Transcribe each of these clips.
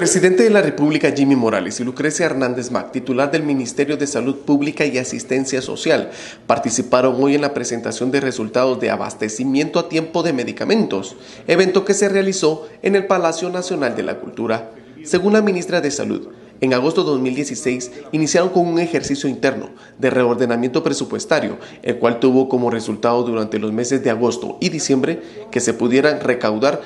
presidente de la República, Jimmy Morales, y Lucrecia Hernández Mac, titular del Ministerio de Salud Pública y Asistencia Social, participaron hoy en la presentación de resultados de abastecimiento a tiempo de medicamentos, evento que se realizó en el Palacio Nacional de la Cultura. Según la ministra de Salud, en agosto de 2016 iniciaron con un ejercicio interno de reordenamiento presupuestario, el cual tuvo como resultado durante los meses de agosto y diciembre que se pudieran recaudar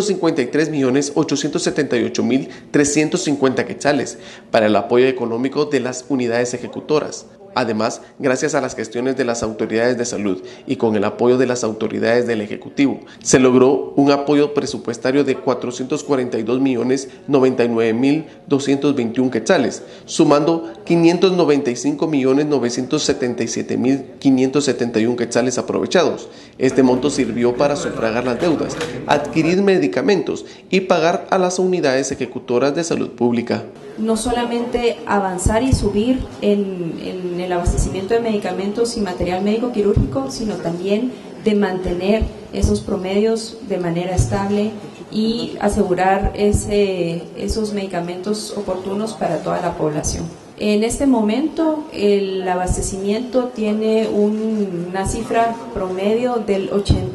153.878.350 quetzales para el apoyo económico de las unidades ejecutoras. Además, gracias a las gestiones de las autoridades de salud y con el apoyo de las autoridades del Ejecutivo, se logró un apoyo presupuestario de 442.099.221 quetzales, sumando 595.977.571 quetzales aprovechados. Este monto sirvió para sufragar las deudas, adquirir medicamentos y pagar a las unidades ejecutoras de salud pública. No solamente avanzar y subir en el abastecimiento de medicamentos y material médico quirúrgico, sino también de mantener esos promedios de manera estable y asegurar esos medicamentos oportunos para toda la población. En este momento el abastecimiento tiene una cifra promedio del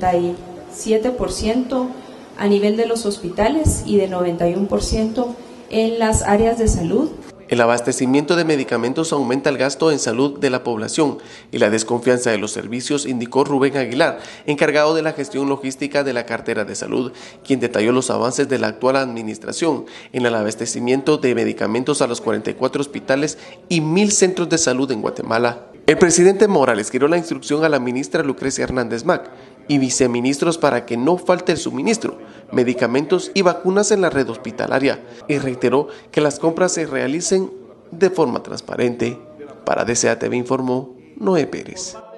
87% a nivel de los hospitales y de 91% en las áreas de salud. El abastecimiento de medicamentos aumenta el gasto en salud de la población y la desconfianza de los servicios, indicó Rubén Aguilar, encargado de la gestión logística de la cartera de salud, quien detalló los avances de la actual administración en el abastecimiento de medicamentos a los 44 hospitales y 1,000 centros de salud en Guatemala. El presidente Morales giró la instrucción a la ministra Lucrecia Hernández Mac y viceministros para que no falte el suministro, medicamentos y vacunas en la red hospitalaria, y reiteró que las compras se realicen de forma transparente. Para DCATV informó Noé Pérez.